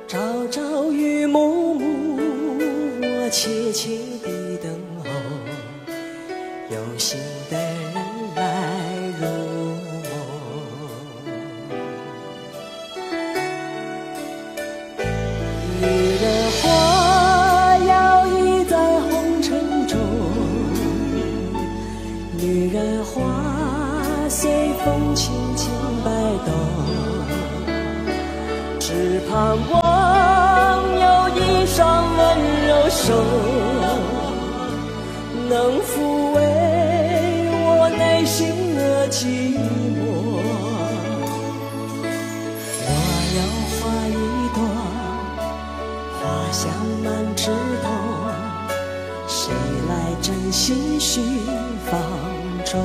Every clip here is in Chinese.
朝朝与暮暮，我切切地等候，有心的人来入梦。女人花摇曳在红尘中，女人花随风轻轻摆动，只盼望有一双温柔手，能抚慰我内心的寂寞。我要花一朵，花香满枝头，谁来真心寻芳踪？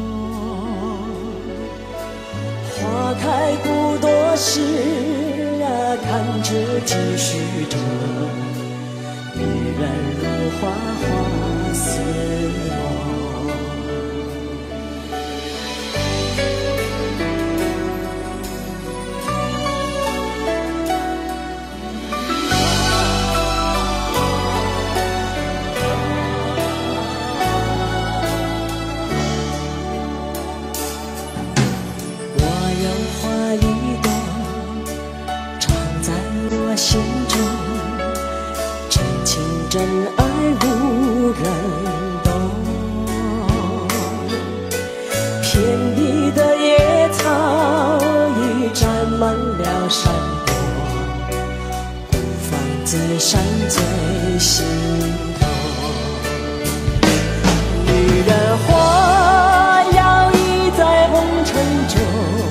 花开不多时啊，看着几许中，女人如花，花似梦。心中真情真爱无人懂，遍地的野草已占满了山坡，孤芳自赏最心痛。女人花摇曳在红尘中，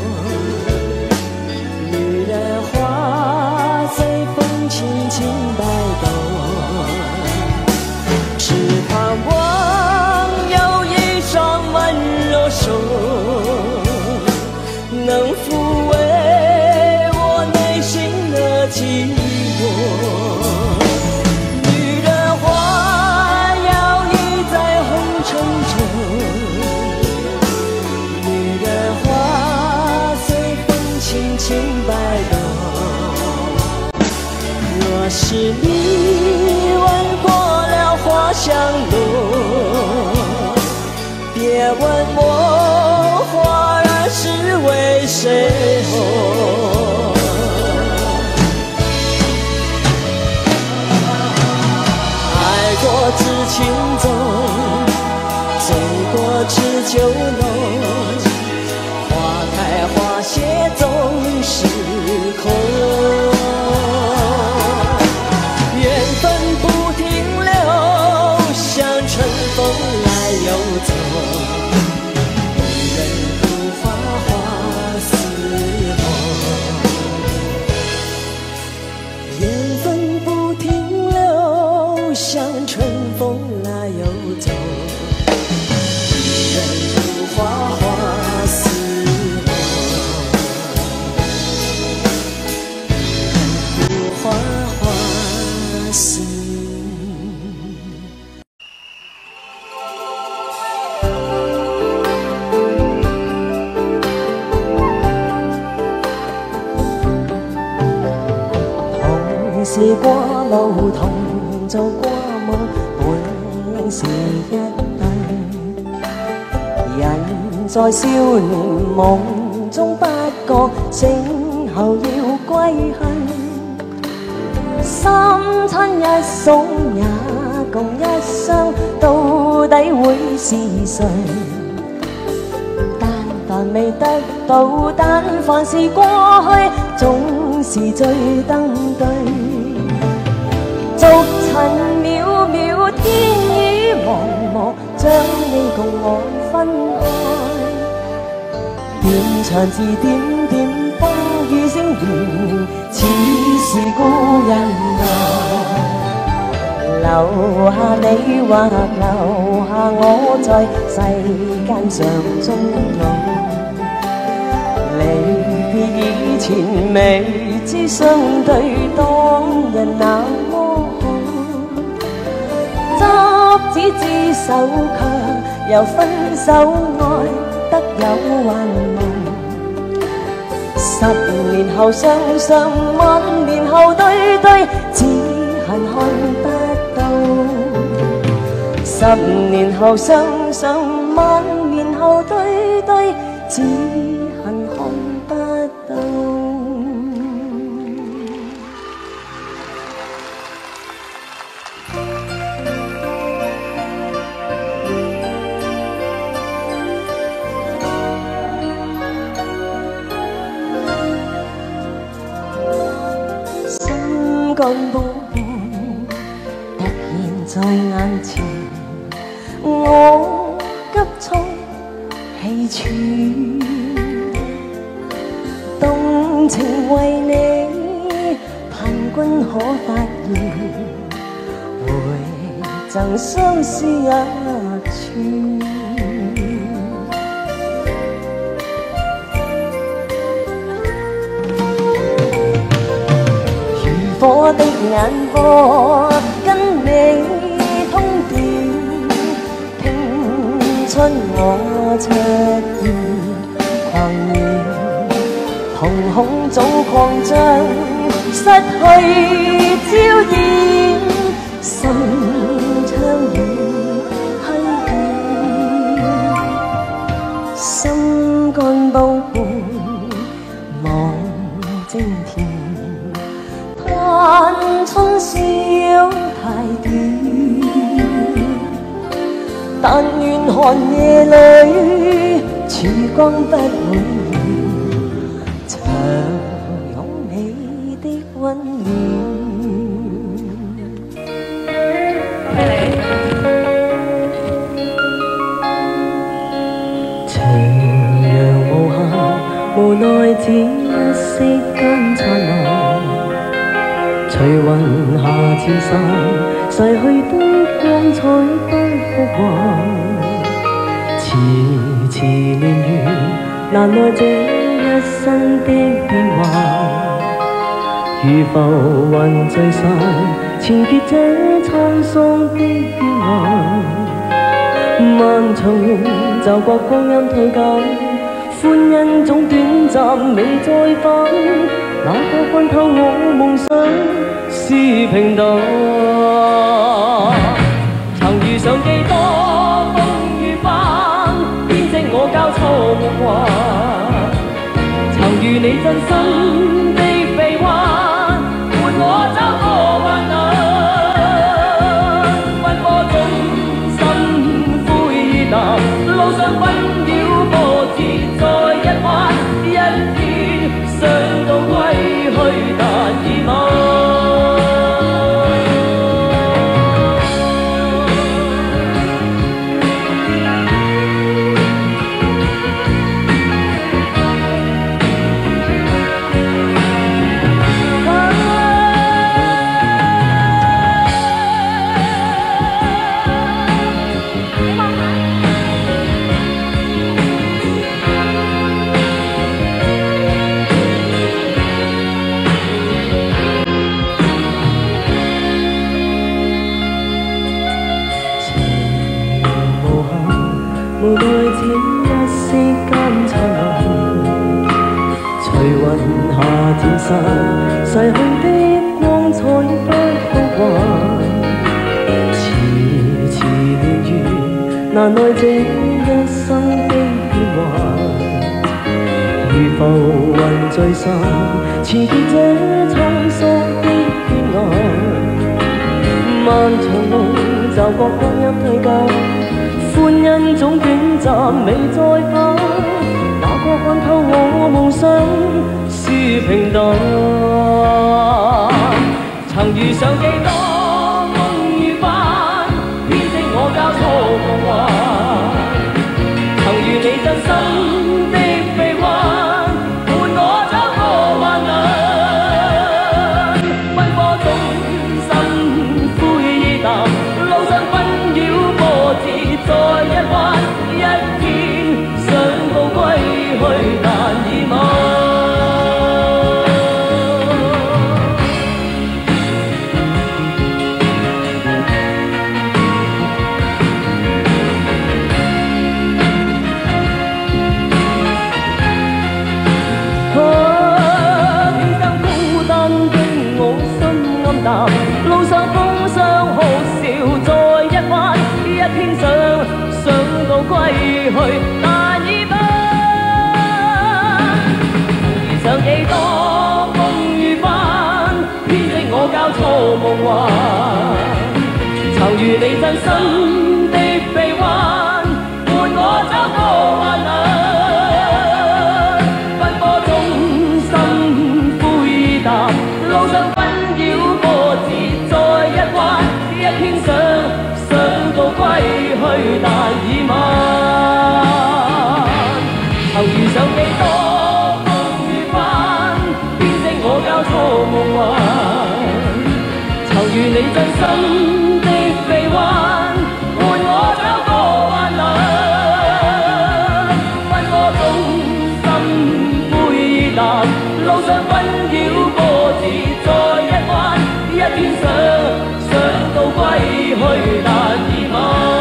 女人花随风轻轻摆动，只盼望有一双温柔手，能抚慰我内心的寂寞。女人花摇曳在红尘中，女人花随风轻轻摆动。若是你闻过了花香浓，别问我花儿是为谁红。爱过知情重，醉过知酒浓，花开花谢总是空。风来又走，女人如花，花似梦。缘分不停留，像春风来又走，女人如花，花似梦。如花，花似梦。試過路，同做過夢，本應是一對。人在少年夢中不覺，醒後要歸去。三親一送也共一生，到底會是誰？但凡未得到，但凡是過去，總是最登對。俗塵渺渺，天雨茫茫，將你共我分開。斷腸字點點，風雨聲圓，似是故人來。留下你或留下我，在世間上終老。離別以前，未知相對當日那麼執子之手，卻又分手愛得有幻夢。10年後相信，萬年後對只恨看不到。10年後想想，晚年後對對，只恨看不到。心肝寶貝突然在眼前，我急速氣喘，動情為你，盼君可發現，回贈相思一串。如火的眼波跟你通電，拼出我赤焰狂熱，瞳孔早擴張，失去焦點，心窗遠虛遠，心肝寶貝望征田。盼春宵太短，但願寒夜裏曙光不會遠，長擁你的溫暖。斜陽無限，無奈只一息間燦爛。隨雲下漸散，逝去的光彩不復還。遲遲年月，難耐這一生的變幻。如浮雲聚散，纏結這滄桑的變幻。漫長夢驟覺光陰退減，歡欣總短暫未再返。那個看透我夢想是平淡，曾遇上幾多風雨翻，編織我交錯夢幻。曾遇你真心的臂彎，伴我走過患難。奔波中心灰意淡，路上困擾波折再一彎，一天想到歸去但已晚。無奈這一息間燦爛，隨雲下漸散，逝去的光彩不復還。遲遲年月，難耐這一生的變幻。如浮雲聚散，纏結這滄桑的變幻。漫長夢驟覺光陰退減，歡欣總短暫未再返。那個看透我夢想是平淡，曾遇上幾多風雨翻，編織我交錯夢幻。曾遇你真心的臂彎，伴我走過患難。奔波中心灰意淡，路上困擾波折再一彎，一天想到歸去但已晚。 淡，路上風霜哭笑再一彎，一天想到歸去難以奔，遇上幾多風雨翻，編織我交錯夢幻，曾如你真心的臂彎，伴我走過患難。 路上紛擾波折再一彎，一天想到歸去難以晚。曾遇上幾多風雨翻，編織我交錯夢幻。曾如你真心的臂彎，伴我走過患難。奔波中心灰淡，路上紛擾波折。 再一彎，一天想到歸去難以晚。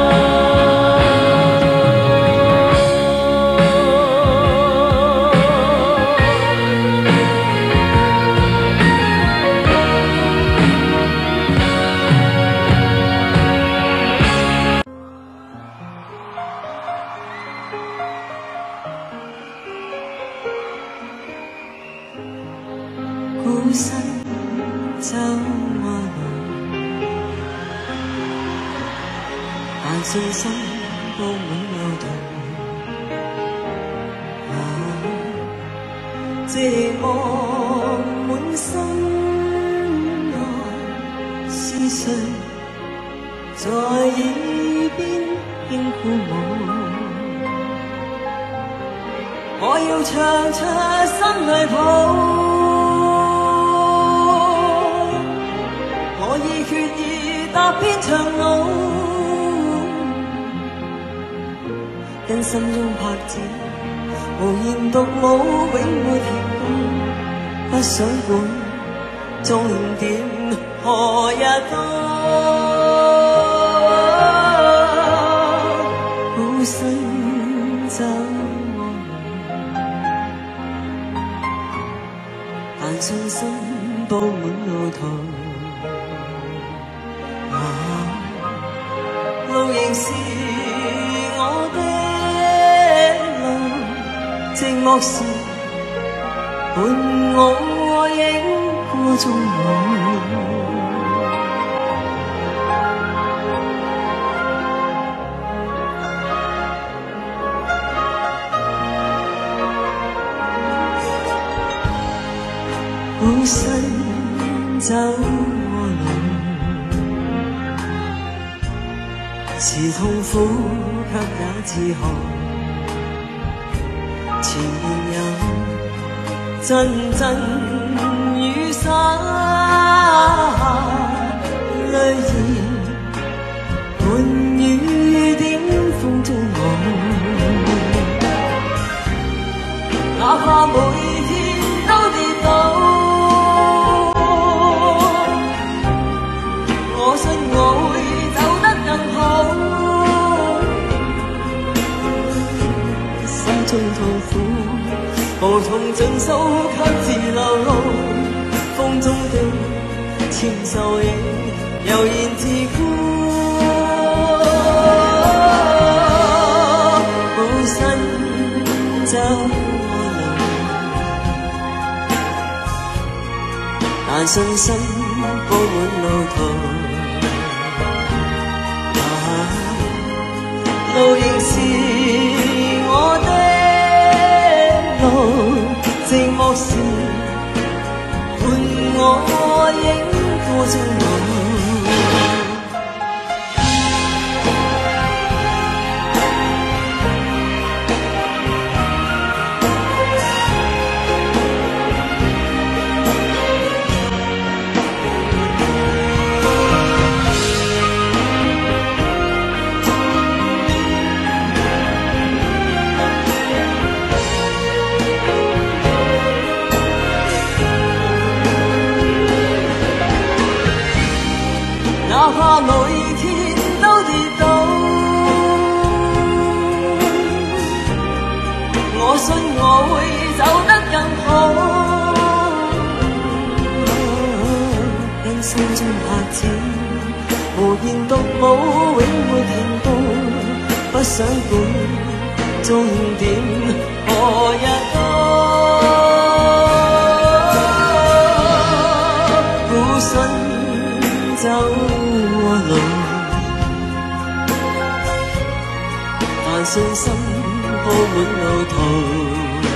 孤身走過路，但信心佈滿路途。寂寞滿心內，思緒在耳邊輕鼓舞。我要唱出心裏抱。 我已決意踏遍長路，跟心中拍子，無言獨舞，永沒停步。不想管終點何日到，好想走我路，但信心佈滿路途。 路仍是我的路，寂寞時伴我影過中舞。孤身走我路。 是痛苦，卻也自豪。前面有陣陣雨灑，淚兒伴雨點風中舞。哪怕每天都跌倒，我信我會。 中痛苦，無從盡訴，卻自流露。風中的纖瘦影，悠然自顧。孤身走我路，但信心佈滿路途。路仍是我的。 寂寞時，伴我影過中舞。哪怕每天都跌倒，我信我會走得更好。跟心中拍子，無言獨舞永沒停步，不想管終點何日到。孤身走路，但信心鋪滿路途。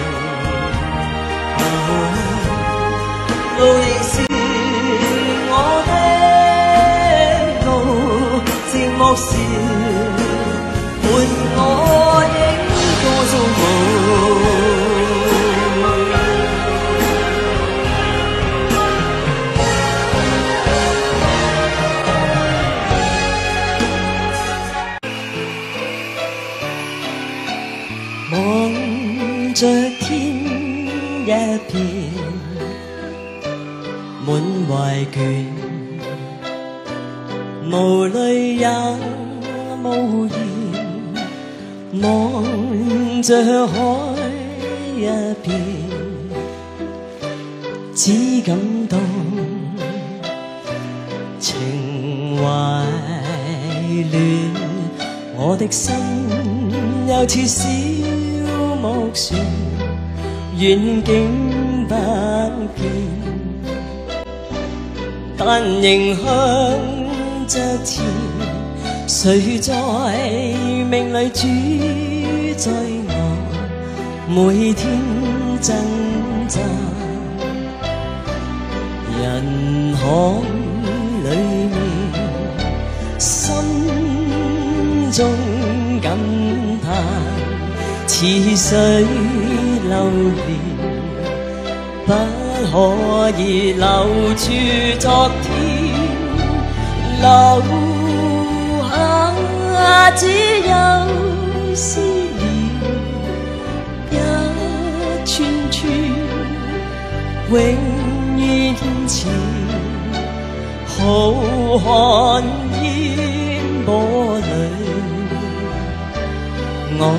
路仍是我的路，寂寞時伴我影歌中舞。望着天一片滿懷倦，無淚也無言，望着海一片，只感到情懷亂，我的心又似小木船，遠景不見。但仍向着前，誰在命裏主宰我？每天掙扎，人海裏面，心中感嘆，似水流連。不可以留住昨天，留下只有思念，一串串永遠前，浩瀚煙波裏，我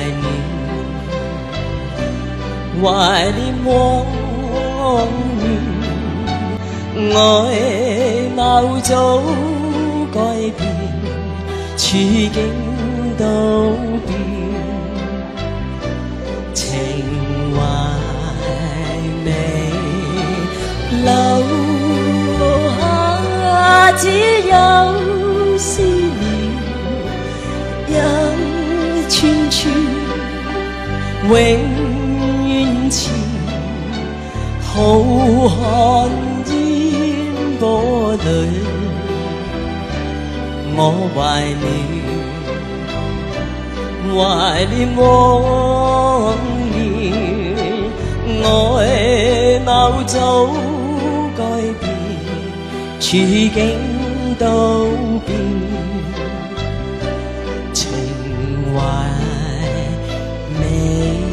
懷念往年，愛貌早改變，處境都變，情懷未留下，只有思念，一串串永前，浩瀚煙波裏，我懷念往年，愛貌早改變，處境都變，情懷未。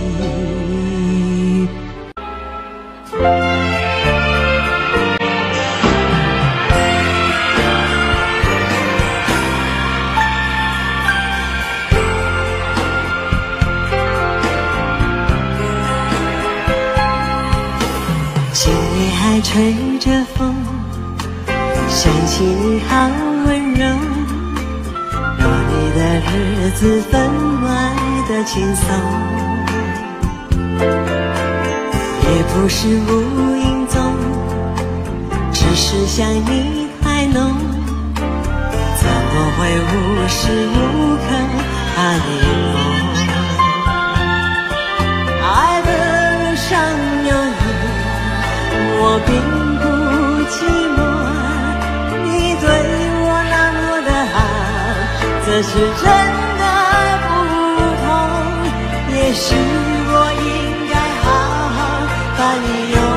心里还吹着风，想起你好温柔，过你的日子分外的轻松，也不是无影踪，只是想你太浓，怎么会无时无刻把你梦？爱的路上有你，我并不寂寞，你对我那么的好，这是真的不同，也许我应该好好把你拥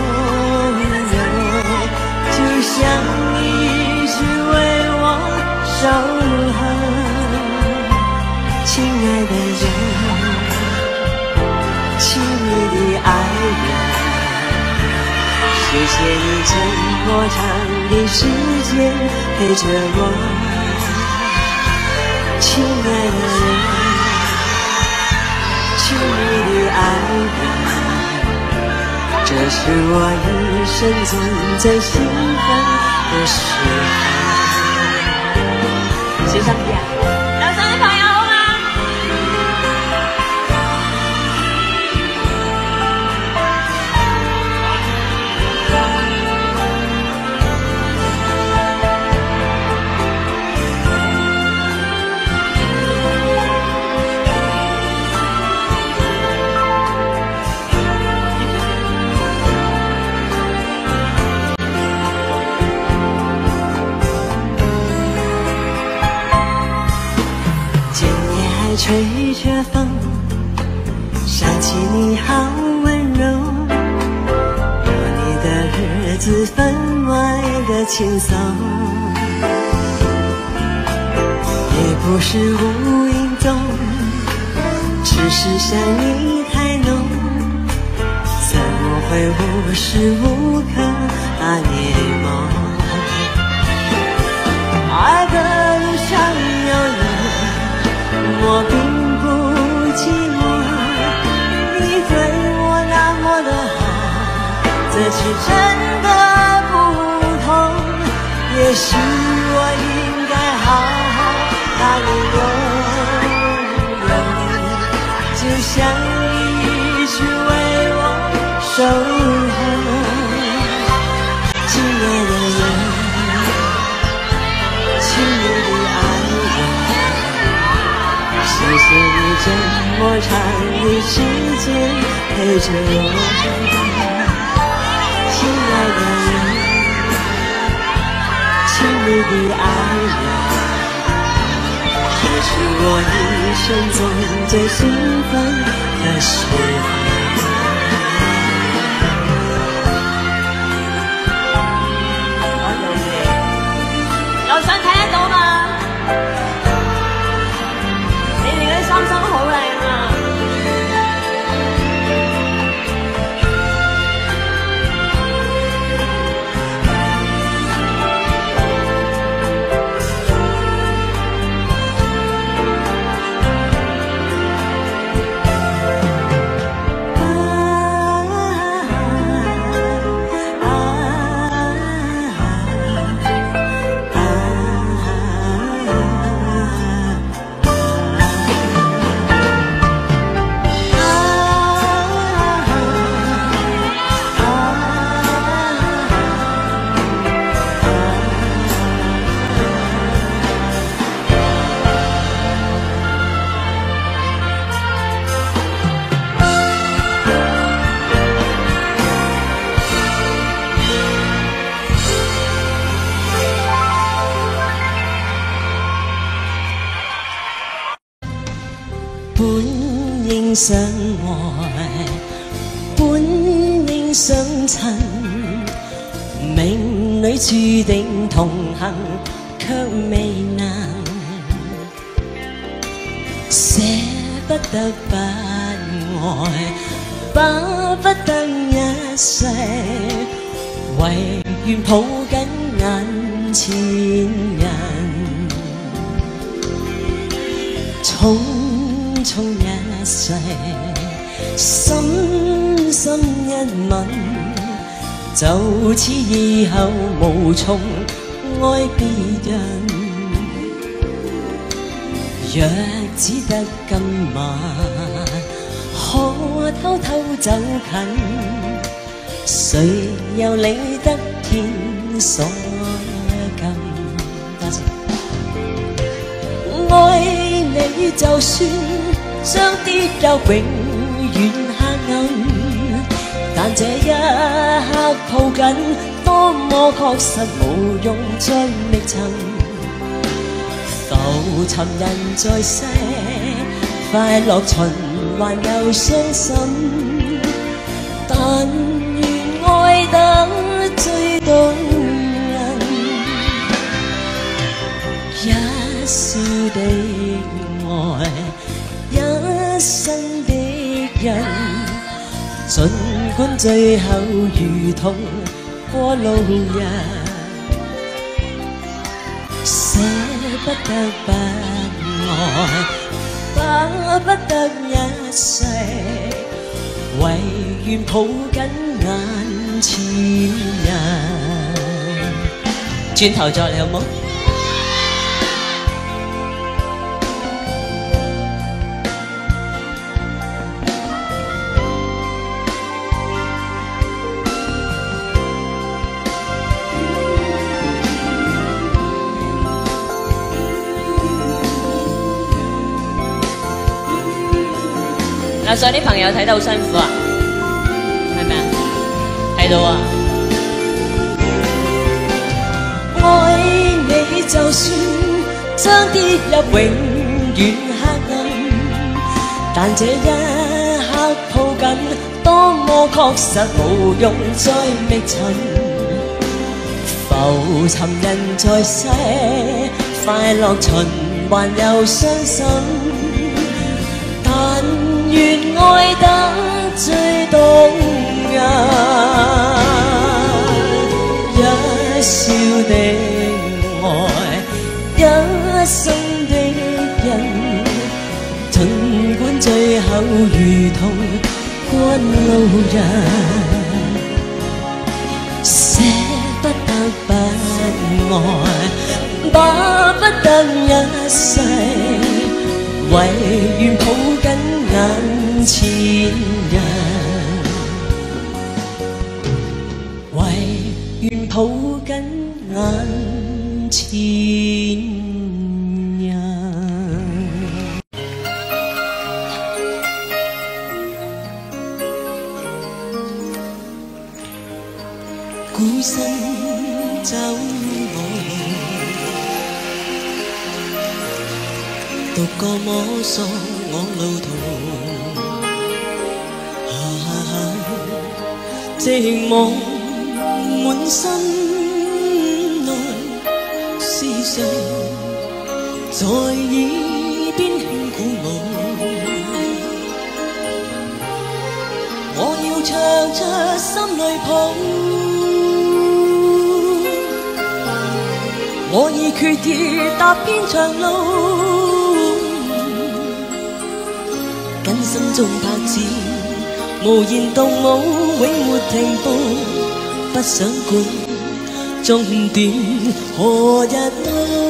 有，就像你一直为我守候，亲爱的人，亲密的爱人，谢谢你这么长的时间陪着我，亲爱的人，亲密的爱人，这是我一生中最兴奋的时候。谁上题啊？楼上的朋友好吗？吹着风，想起你好温柔，有你的日子分外的轻松，也不是无影踪，只是想你太浓，怎么会无时无刻把你梦？爱的路上有你，我并不寂寞，你对我那么的好，这是真的不同。也许我应该好好把你拥有，就像你一直为我守候。亲爱的人，亲爱的爱人，谢谢你这么长的时间陪着我，亲爱的人，亲爱的爱人，这是我一生中最兴奋的时候。樓上睇得到嘛？你哋嗰啲衫衫好靚啊！相愛，本應相襯，命裏注定同行，卻未能捨不得不愛，巴不得一世，唯願抱緊眼前人，匆匆一世，深深一吻，就此以後無從愛別人。若只得今晚，可偷偷走近，誰又理得天所禁？多謝。愛你就算將跌入永遠黑暗，但這一刻抱緊，多麼確實無用再覓尋。浮沉人在世，快樂循環又傷心，但願愛得最動人，一笑的愛，一生的人，儘管最後如同過路人，捨不得不愛，巴不得一世，唯願抱緊眼前人。 轉頭再嚟好冇？嗱，所以啲朋友睇得好辛苦啊，係咪啊？睇到啊！愛你就算將跌入永遠黑暗，但這一刻抱緊，當我確實無用再覓尋，浮沉人在世，快樂循環又傷心。但願愛得最動人，一笑的愛，一生的人，儘管最後如同趕路人，捨不得不愛，巴不得一世。唯願抱緊眼前人，唯願抱緊眼前人。孤身走我路，獨個摸索我路途，寂寞滿身內思緒，在耳邊輕鼓舞。我要唱出心裏抱，我已決意踏遍長路。跟心中拍子，無言動舞，永沒停步。不想管終點何日到，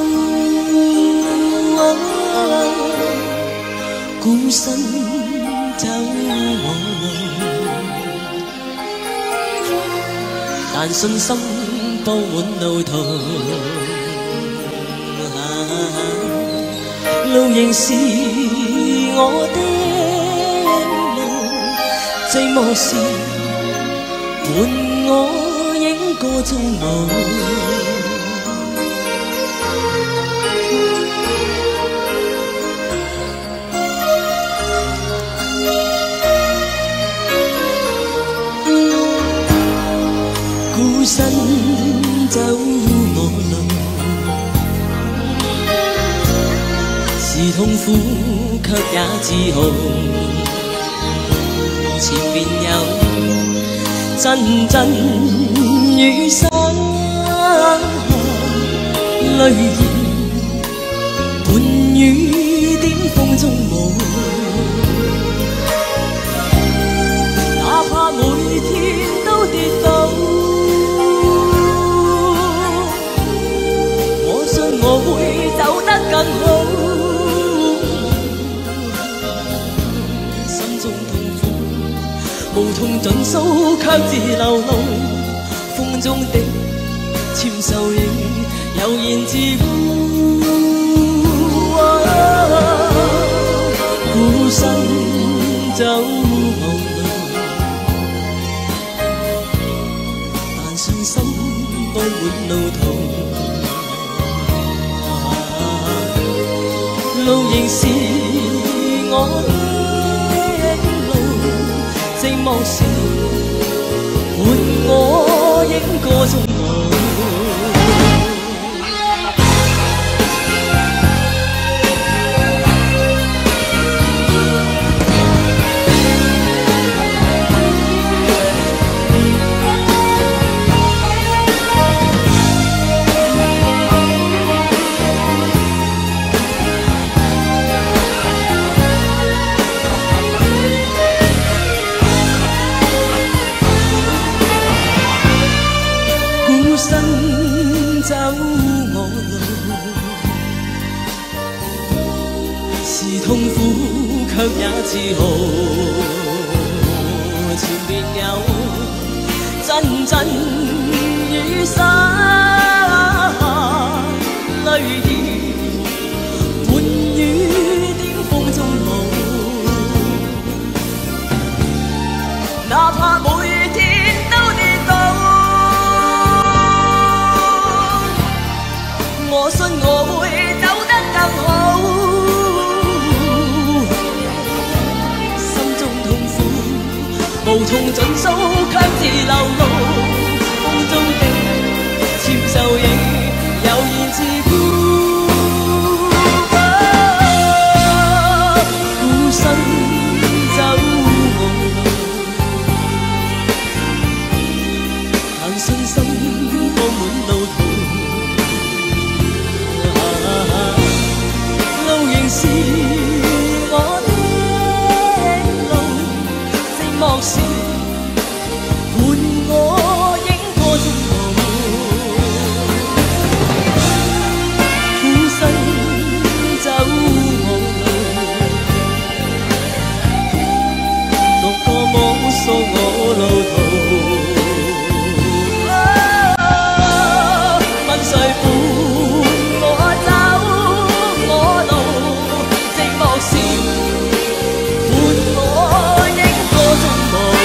孤身走我路，但信心佈滿路途。路仍是我的寂寞時，伴我影個蹤舞。孤身走我路，是痛苦卻也自豪。前面有陣陣雨傘，淚兒伴雨點風中舞。哪怕每天都跌倒，我信我會走得更好。無痛盡訴，卻自流露。風中的纖手影，悠然自污。孤身走無路，但信心佈滿路途。路仍是我寂寞時，伴我影個蹤舞。 走我路，是痛苦卻也自豪。前面有陣陣雨灑淚兒，伴雨點風中舞，哪怕每天都跌倒，我信我會走得更好。心中痛苦無從盡訴，卻自流露。風中的纖袖影悠然自顧。孤身走我路，但信心佈滿路途。路仍是我的路，寂寞時伴我影過中途。孤身走我路，獨個摸索我路途。問誰伴我走我路？寂寞時伴我影過中途。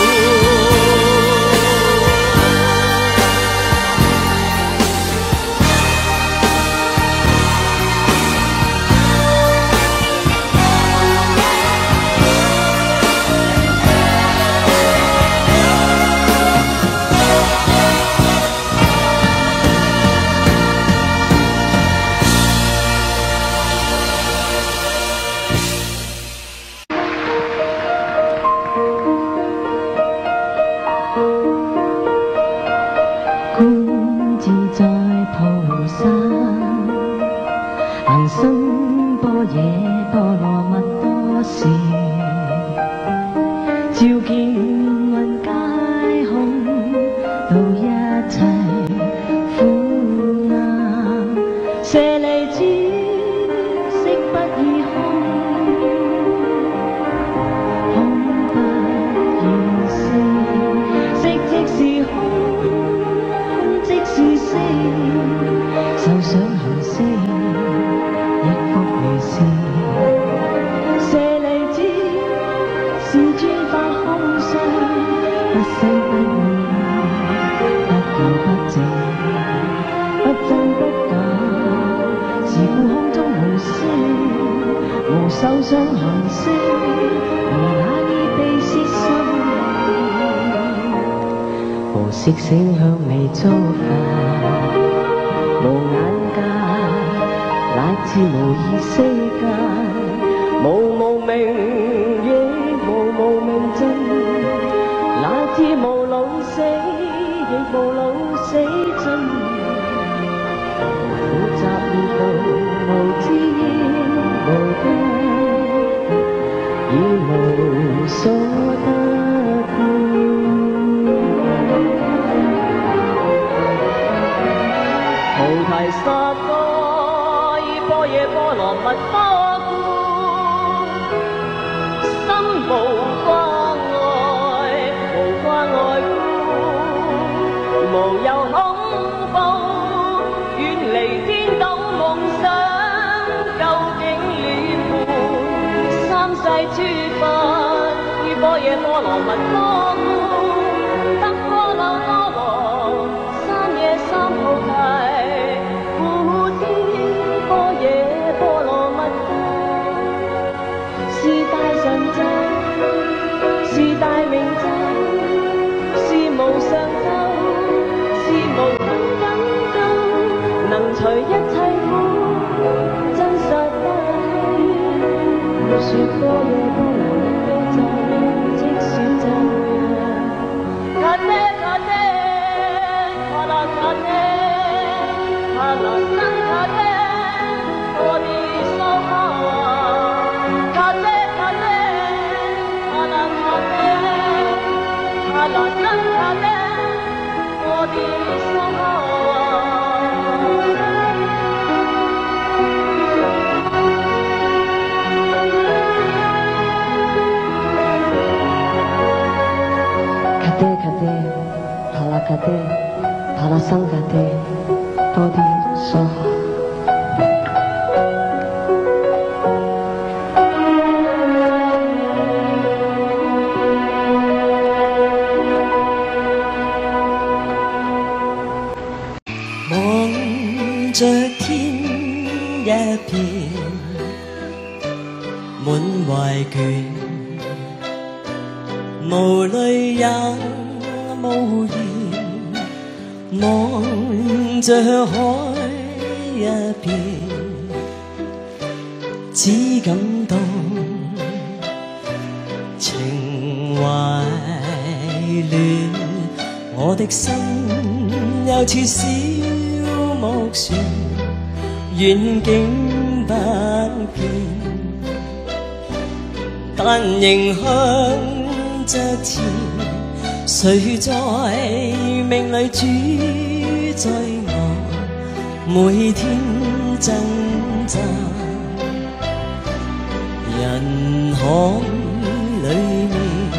觀自在菩薩，行深般若波羅蜜多時，照見雲皆空，度一切苦難。舍利子，色不異空，空不異色，色即是空。受想行識，亦復如是。舍利子，是專法空相，不生不滅，不垢不淨，不真不假。是故空中無色，無受想行識，無那意被攝心。無色聲香味觸法，無眼界，乃至無意識界，無無明亦無明盡，乃至無老死亦無老死盡。苦集滅道，無知應無根，已無所得故。菩提薩埵依般若波羅蜜多故，心無掛礙，無掛礙故，無有恐怖，遠離顛倒夢想，究竟涅槃。三世諸佛依般若波羅蜜多故，得阿耨多羅三夜三菩提。是大明咒，是無上咒，是無等等咒，能除一切苦，真實不虛。說般若波羅蜜多咒，即說咒曰：卡爹卡爹，卡拉卡爹，卡拉僧卡爹，我的蘇哈，卡爹卡爹。阿拉僧卡爹，我的蘇哈。 底，塔拉桑家底，到底说好。 望着天一片，滿懷倦，無淚也無言，望着海一片，只感到情懷亂，我的心又似小木船，遠景不變，但仍向着前。誰在命裏主宰我？每天掙扎，人海裏面，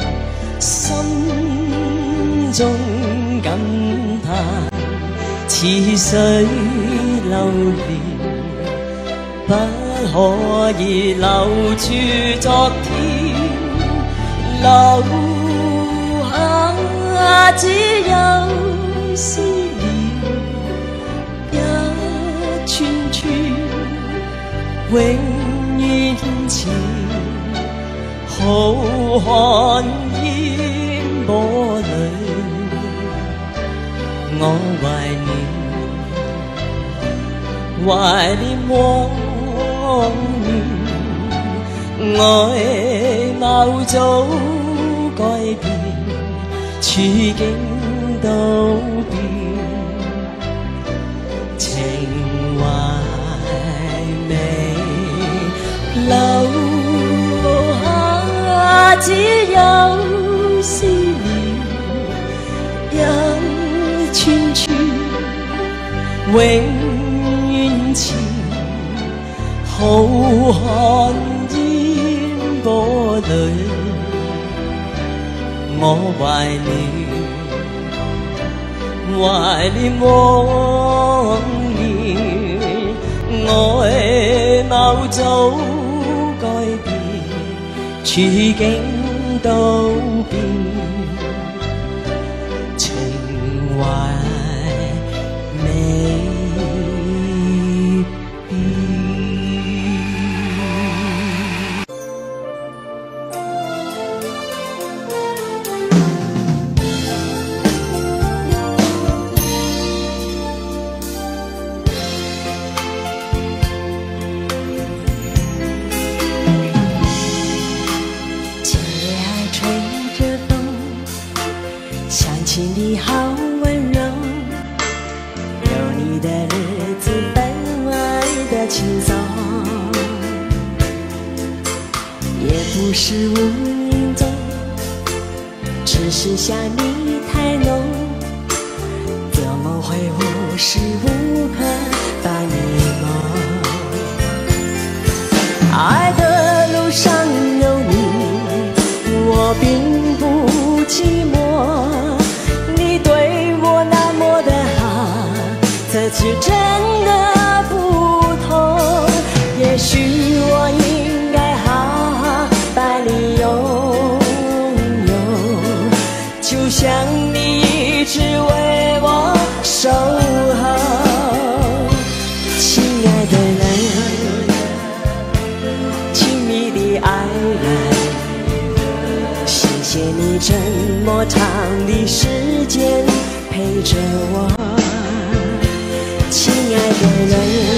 心中感嘆。似水流年，不可以留住昨天，留下只有思念，一串串永遠前，浩瀚煙波裏。我懷念往年，外貌早改變，處境都變，情懷未留下，只有思念。串串永遠前，浩瀚煙波裏，我懷念往年，外貌早改變，處境都變。 你好温柔，有你的日子分外的轻松，也不是无影踪，只是想你太浓，怎么会无时无刻把你梦？爱的路上有你，我并不寂寞。这就真的不同，也许我应该好好把你拥有，就像你一直为我守候。亲爱的人，亲密的爱人，谢谢你这么长的时间陪着我。亲爱的人，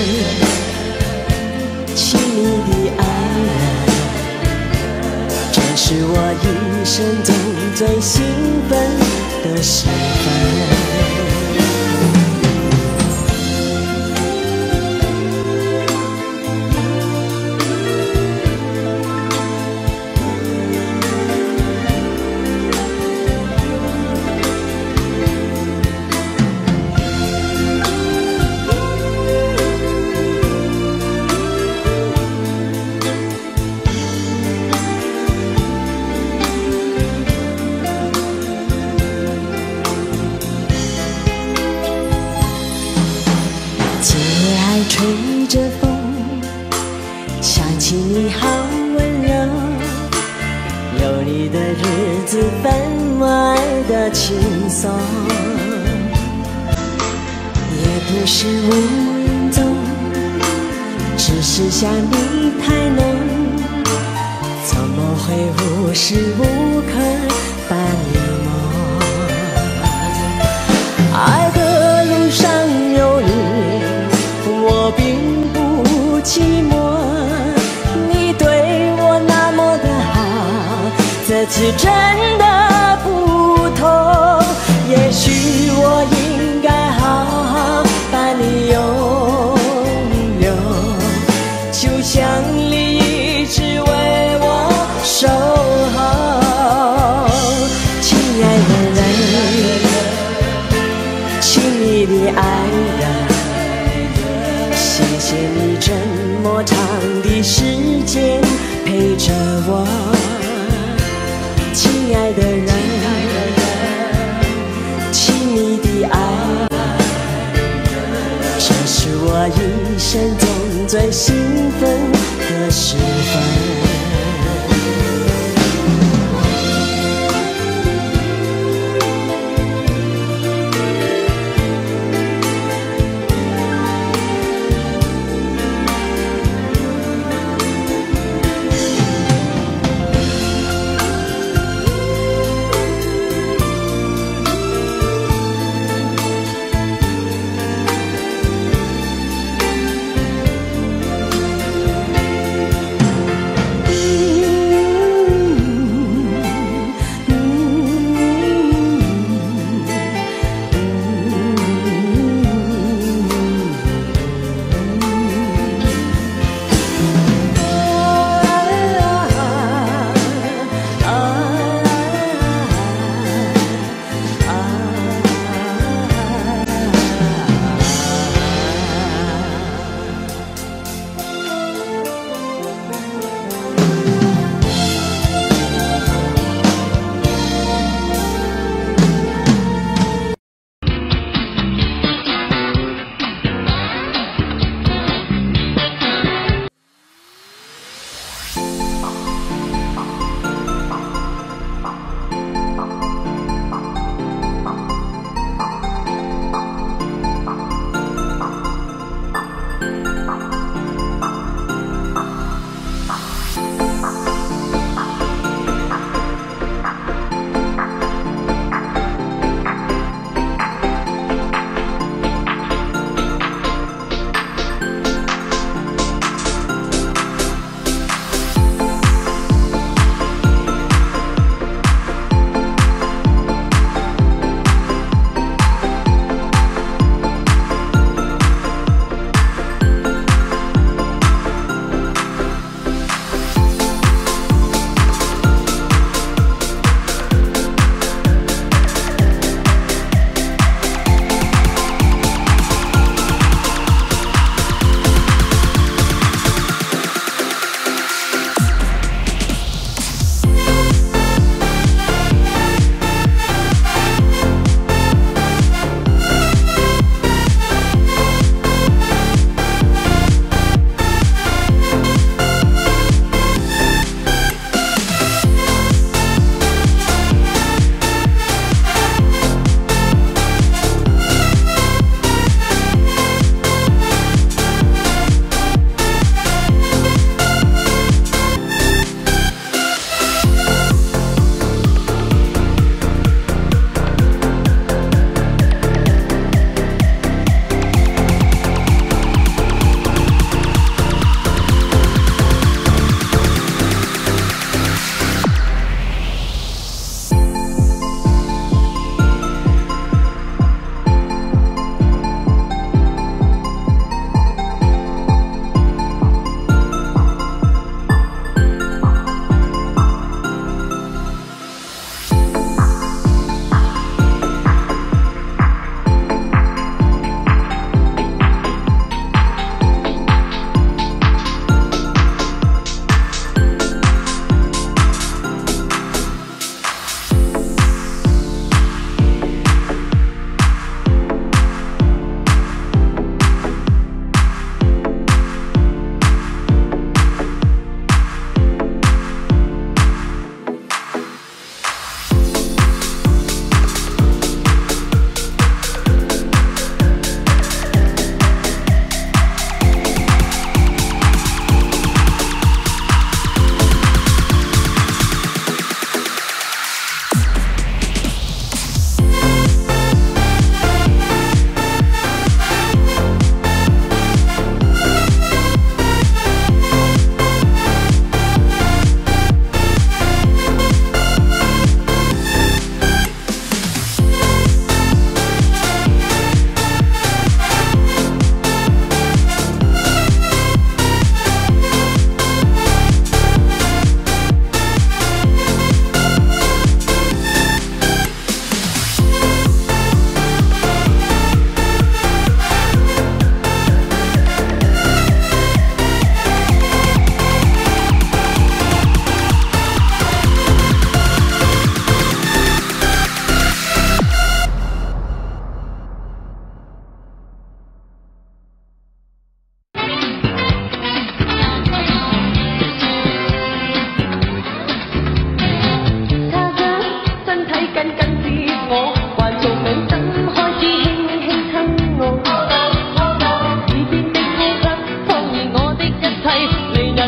亲密的爱人，这是我一生中最兴奋的时分。 吹着风，想起你好温柔，有你的日子分外的轻松，也不是无影踪，只是想你太浓，怎么会无时无刻伴你梦？爱的路上有你，我并不寂寞。你对我那么的好，这次真的不同。也许我应该好好把你拥有，就像你一直为我守候。亲爱的人，亲密的爱人，谢谢你这么长的时间陪着我。亲爱的人，亲密的爱人，这是我一生中最兴奋的时分。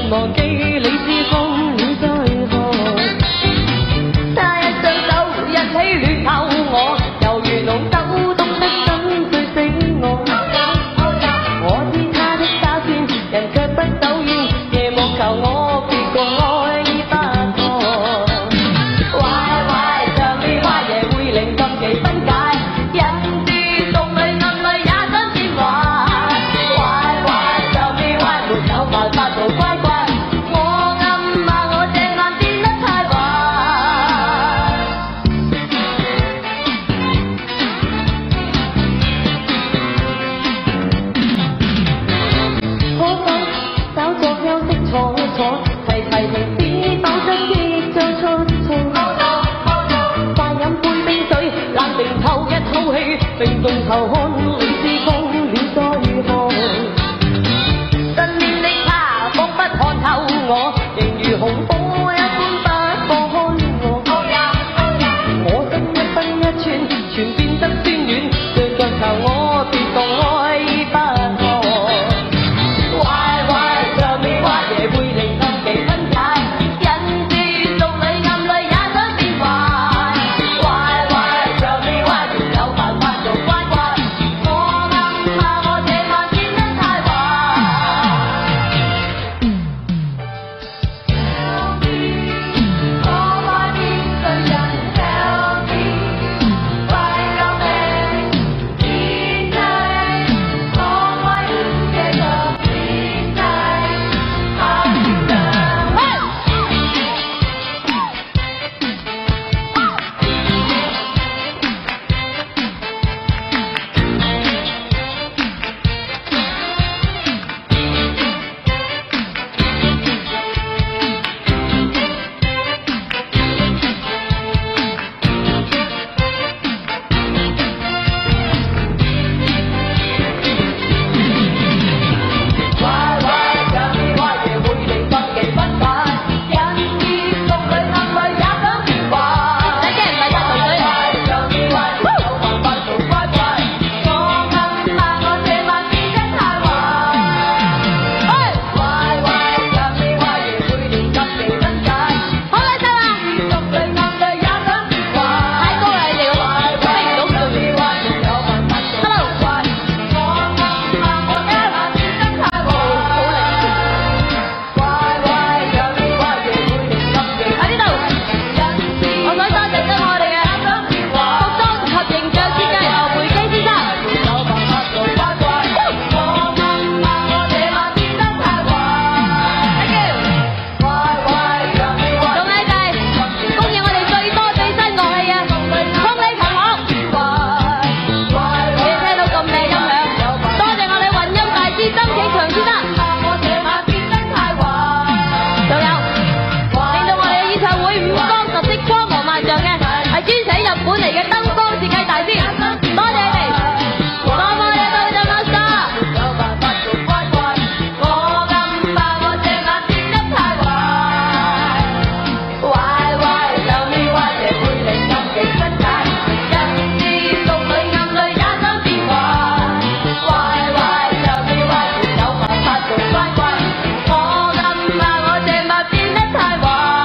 忘記你是瘋了再何？他一雙手一起戀透我，猶如濃酒懂得怎醉醒我。我知他的打算，人卻不走遠，夜幕求我別共愛不可。壞壞像你壞嘢會令心奇分解，人是眾裏暗裏也想變壞。壞壞像你壞沒有辦法做乖乖，我暗罵我這晚變得太壞。可否找個休息坐坐，提提停止抖出結將出錯。快飲杯冰水，冷靜透一口氣，並重頭看你是瘋了再何？身邊的他彷彿看透我，仍如紅火一般不放開我。我心一分一寸，全變得酸軟，最腳求我別共愛不可。壞壞像你壞嘢會令心奇分解，人是眾裏暗裏也想變壞。壞壞像你壞沒有辦法做乖乖，我暗罵我這晚變得太壞。Tell me，我愛邊個人 ？Tell me，快救命！變態，我愛這個變態，太變態。壞壞像你壞嘢會令心奇分解，人是眾裏暗裏也想變壞。你驚唔係發頭水？壞像你壞沒有辦法做乖乖，我暗罵我這晚變得太壞。壞壞像你壞嘢會令心奇分解，好啦，得啦，眾裏暗裏也想變壞。太高啦你哋嗰個，飛唔到上面。Hello，我暗罵我這晚變得太壞。壞壞像你壞嘢會令心奇喺呢度，我想多謝咗我哋嘅服裝及形象設計何培基先生。沒有辦法做乖乖，我暗罵我這晚變得太壞。Thank you。壞壞像你壞仲有就係供應我哋最多最新樂器嘅風力琴行。你聽到咁靚音響，多謝我哋混音大師曾啟強先生。仲有令到我哋嘅演唱會五光十色、光芒萬丈嘅，係專請日本嚟嘅燈光設計大師，多謝你哋。多謝到就 Master。我暗罵我這晚變得太壞。壞壞像你壞嘢會令心奇分解，人是眾裏暗裏也想變壞。壞壞像你壞沒有辦法做乖乖，我暗罵我這晚變得太壞。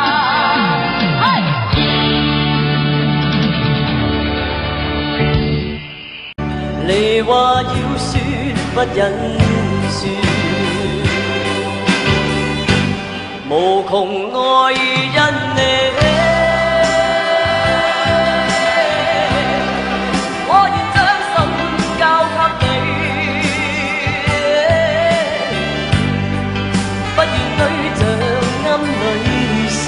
你話要說不忍說，無窮愛因你，我願將心交給你，不願對象暗裏睡，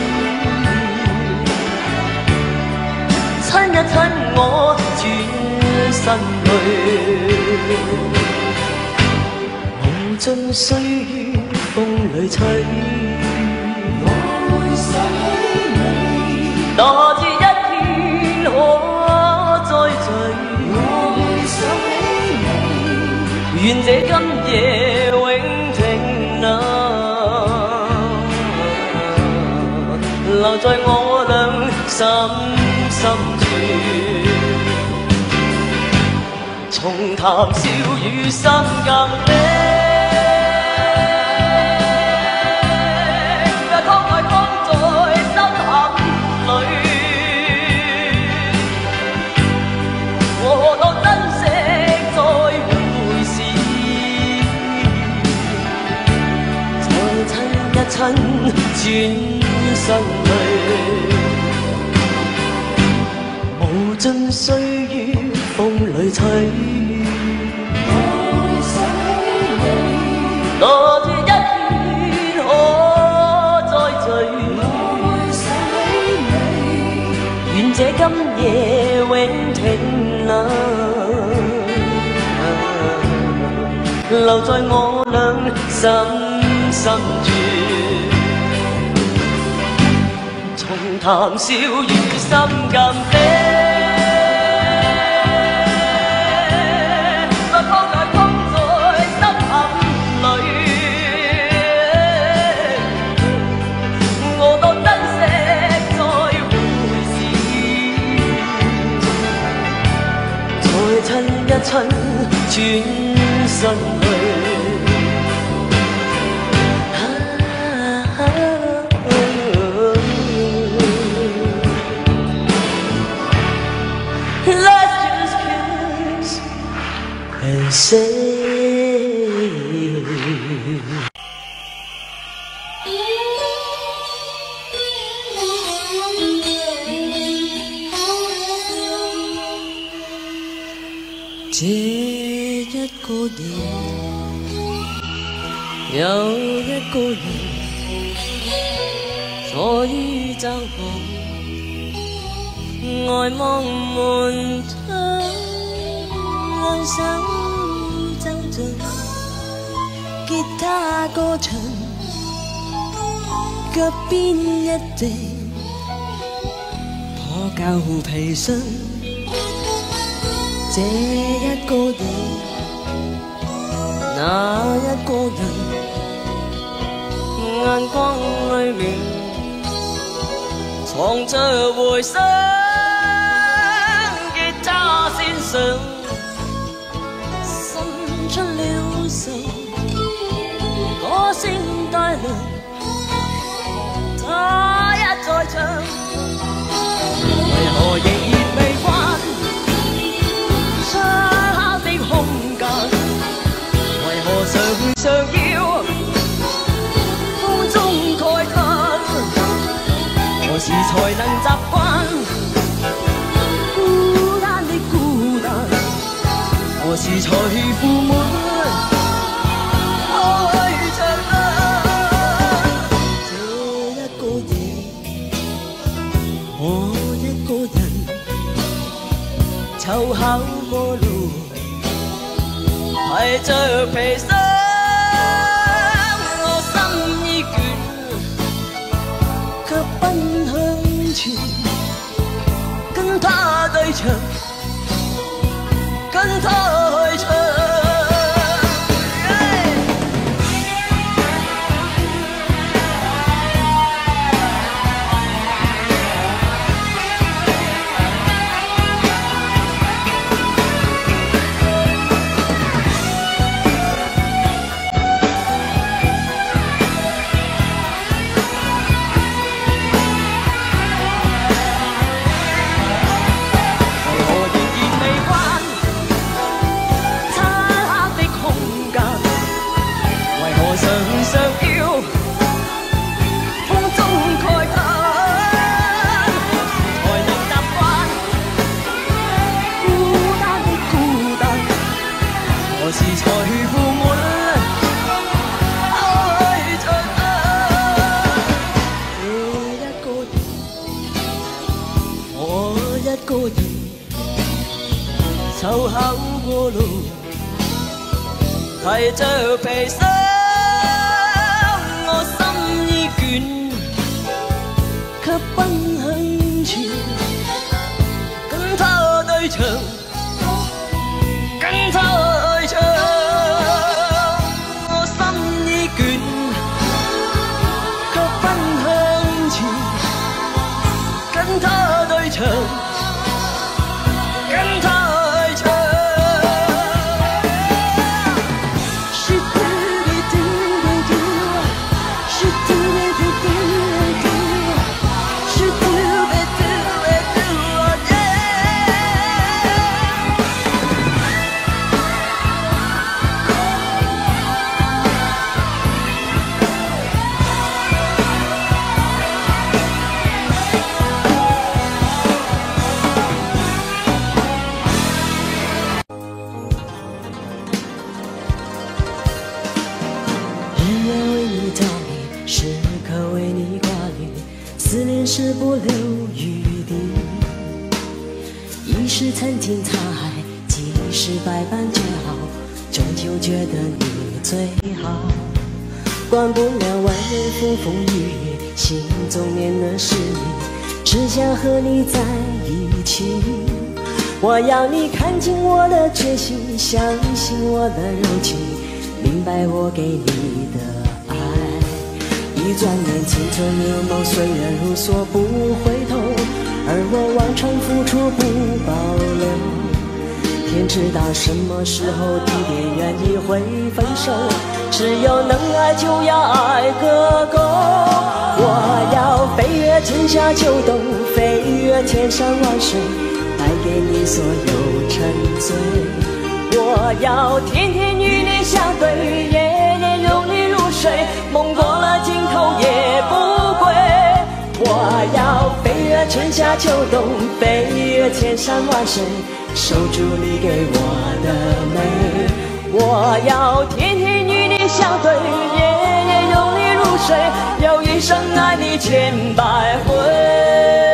親一親我轉身去，無盡歲月風裏吹，我會想起你，哪知一天可再聚，我會想起你，願這今夜永停留，留在我倆心深處。重談笑語心更美， 親轉身去，無盡歲月風裏吹。落脱一圈可再聚，願這今夜永停留，留在我倆心深處。重談笑語心甘悲。親轉身去，Let's just kiss and say。這一個夜，有一個人坐於走廊，呆望門窗，兩手奏着吉他歌唱，腳邊一隻破舊皮箱。這一個夜，那一個人，眼光裏面藏着回聲，吉他線上滲出了愁，歌聲帶來，他一再唱，為何仍然未關？漆黑的空間，為何常要風中慨嘆？何時才能習慣孤單的孤單？何時才負滿愛着啊？這一個夜，我一個人湊巧過路，提着皮箱，我心已倦，卻奔向前，跟他對唱，跟他去唱。湊巧過路，提着皮箱，我心已倦，卻奔向前，跟他對唱，跟他去唱。我心已倦，卻奔向前，跟他對唱。跟他去唱。She 恋时不留余地，一时曾经沧海，几世百般煎熬，终究觉得你最好。管不了外面风风雨雨，心中念的是你，只想和你在一起。我要你看清我的决心，相信我的柔情，明白我给你的爱。一转眼青春如梦，岁月如梭不回头，而我往常付出不保留。天知道什么时候地点原因会分手，只有能爱就要爱个够。我要飞越春夏秋冬，飞越千山万水，带给你所有沉醉。我要天天与你相对，夜夜拥你入睡，梦过了尽头也不归。我要飞越春夏秋冬，飞越千山万水，守住你给我的美。我要天天与你相对，夜夜拥你入睡，要一生爱你千百回。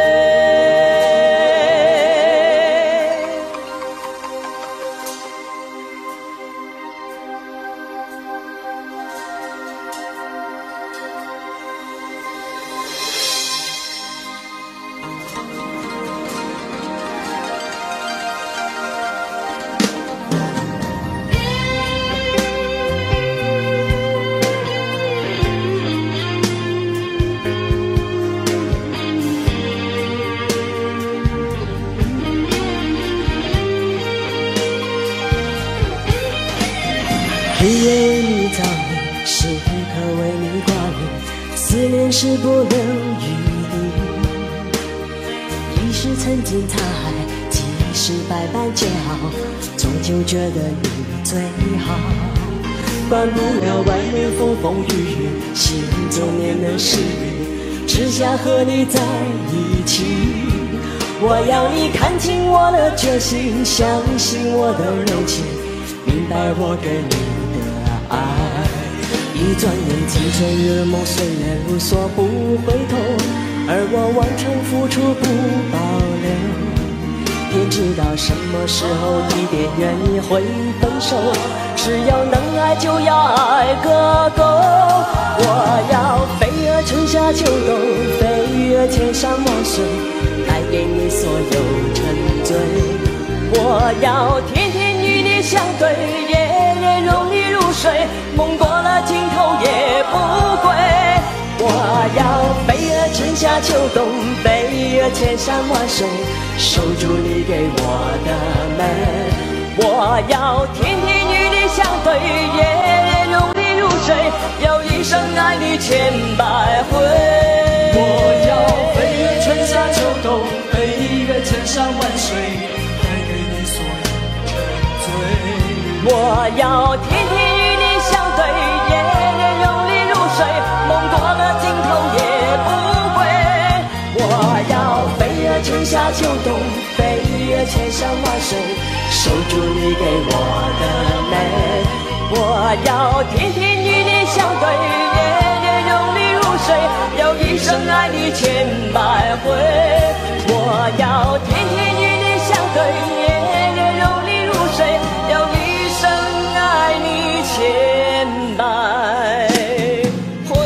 日夜为你着迷，时刻为你挂虑，思念时不留余地。一时曾经沧海，几世百般煎熬，终究觉得你最好。管不了外面风风雨雨，心中念的是你，只想和你在一起。我要你看清我的决心，相信我的柔情，明白我给你爱。一转眼青春如梦，岁月如梭不回头，而我往常付出不保留。天知道什么时候地点原因会分手，只要能爱就要爱个够。我要飞越春夏秋冬，飞越千山万水，带给你所有沉醉。我要天天与你相对，夜夜拥你入睡，梦过了尽头也不归。我要飞越春夏秋冬，飞越千山万水，守住你给我的美。我要天天与你相对，夜夜拥你入睡，要一生爱你千百回。 我要飞越春夏秋冬，飞越千山万水，带给你所有沉醉。 我要天天与你相对，夜夜拥你入睡，梦过了尽头也不归。我要飞越春夏秋冬，飞越千山万水，守住你给我的美。我要天天与你相对，夜夜拥你入睡，要一生爱你千百回。我要天天与你相对，夜夜拥你入睡，要一生爱你千百回。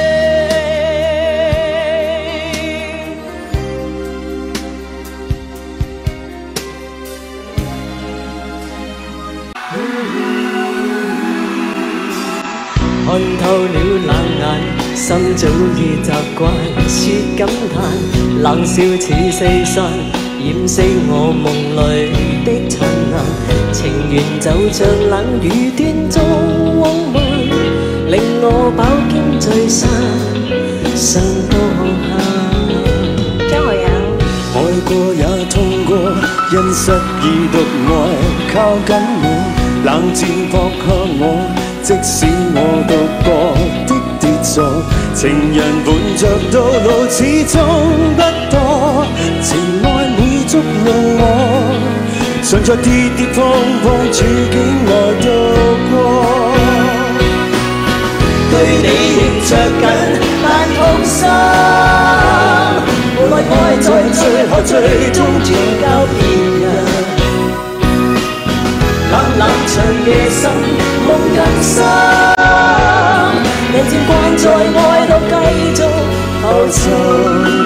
看透了冷眼，心早已習慣，說感嘆，冷笑似四散，掩飾我夢裏的燦爛。情緣就像冷雨斷續往漫，令我飽經聚散，生多下。張學友， 愛過也痛過，因失意獨愛靠緊我，冷戰撲向我。即使我獨個的跌坐，情人伴着到老始終不多，情愛每捉弄我，常在跌跌碰碰處境內度過。 對你仍着緊，但痛心後最終轉交別人。冷冷長夜深，夢更深，人漸慣在愛路繼續浮沉。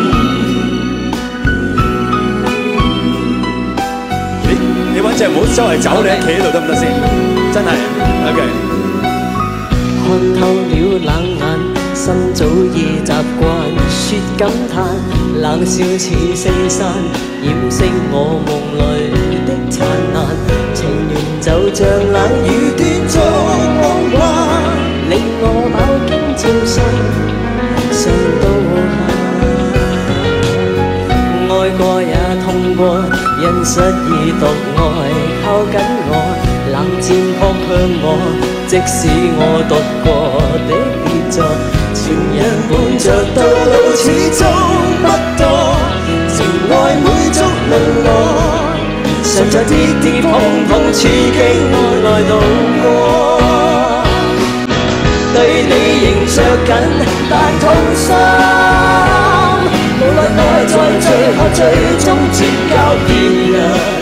你揾隻唔好周圍走，你企喺度得唔得先？真係 OK。 看透了冷眼，心早已習慣說感嘆，冷笑似四散，掩飾我夢裏的燦爛。情緣就像冷雨斷續夢幻，令我飽經朝夕，上到下。愛過也痛過，因失意獨愛靠緊我，冷戰撲向我，即使我讀過的傑作，情人伴着到老始終不多，情愛每觸令我常在跌跌碰碰處境愛來渡過。對你仍着緊，但痛心，無論愛在最後最終轉交別人。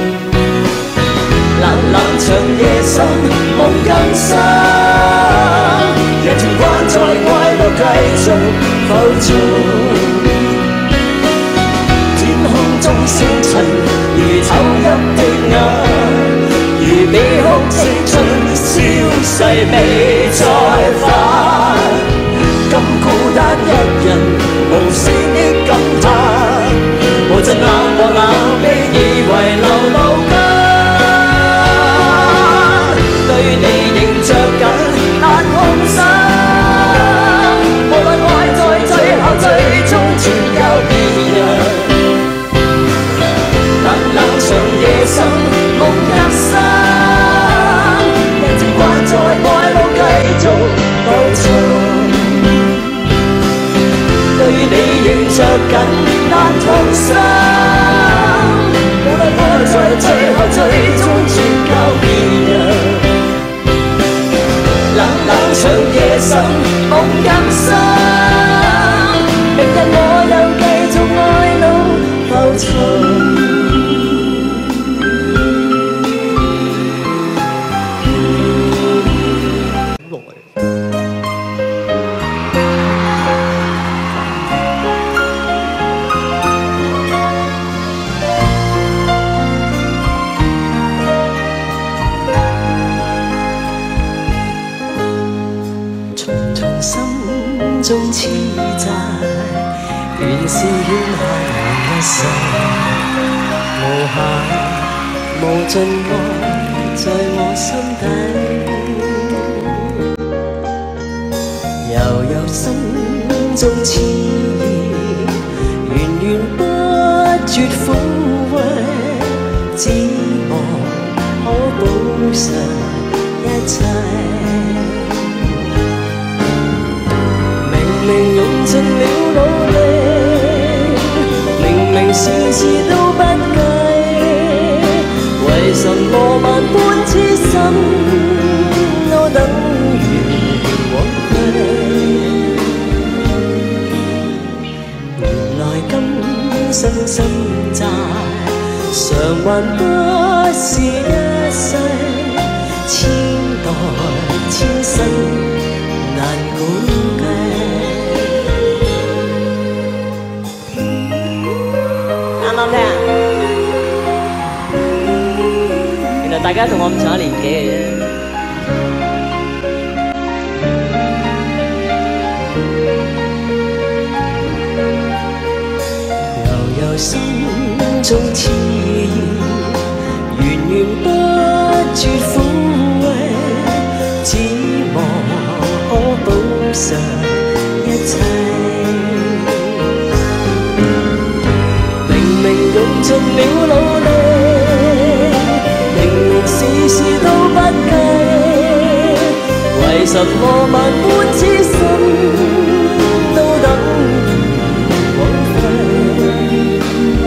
冷冷長夜深，夢更深，人漸慣在愛路繼續浮沉。天空中星塵如抽泣的眼，如被哭青春消逝未再返。今孤單一人，無聲的感嘆，無盡冷漠冷冰以為流露間。對你仍着緊，但痛心，無論愛在最後最終轉交別人。冷冷長夜深，夢更深，人漸慣在愛路繼續浮沉。對你仍着緊，但痛心，無論愛在最後最終轉交別人。冷冷長夜深，夢更深，明日我又繼續愛路浮沉。中痴債，原是怨恨一世，無限無盡愛在我心底，悠悠心中痴意，源源不絕撫慰，只望可補償一切。明明用盡了努力，明明事事都不計，為什麼萬般痴心都等於枉費？原來今生心債，償還不是一世，千代千生難估計。原來大家同我咁上下年紀嘅啫。悠悠心中痴意，源源不絕撫慰，只望可補償一切。用盡了努力，明明事事都不計，為什麼萬般痴心都等於枉費？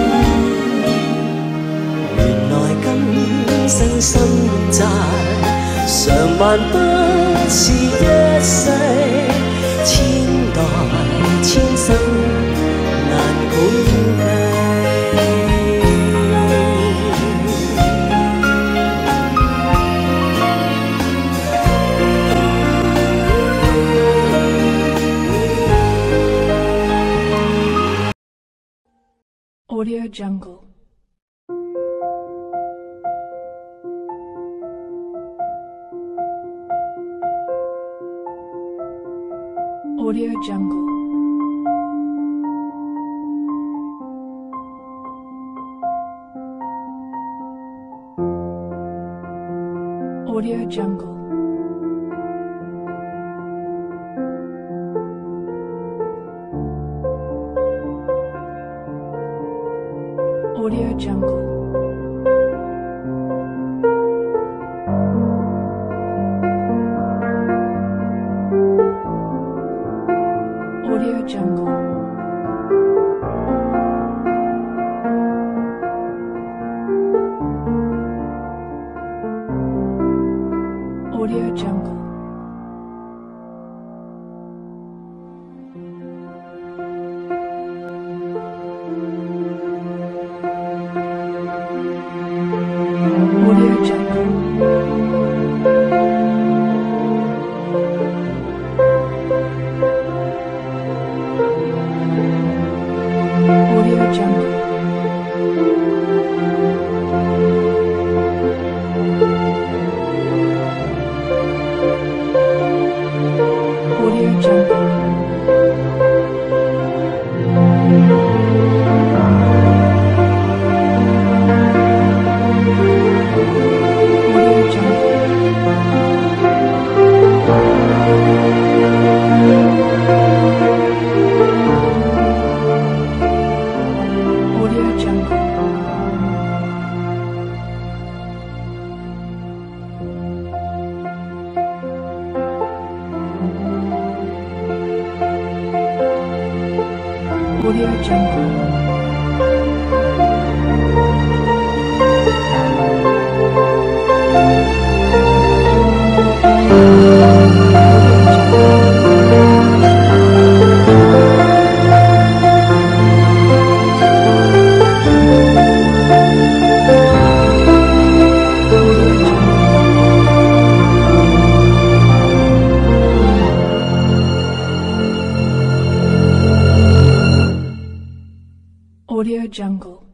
原來今生心債，償還不是一世，千代千生難估計。 Audio Jungle. Audio Jungle. Audio Jungle. Audio Jungle. Audio Jungle. Audio Jungle. Audio Jungle. Audio Jungle. Audio Jungle. Audio Jungle. Audio Jungle. Audio Jungle.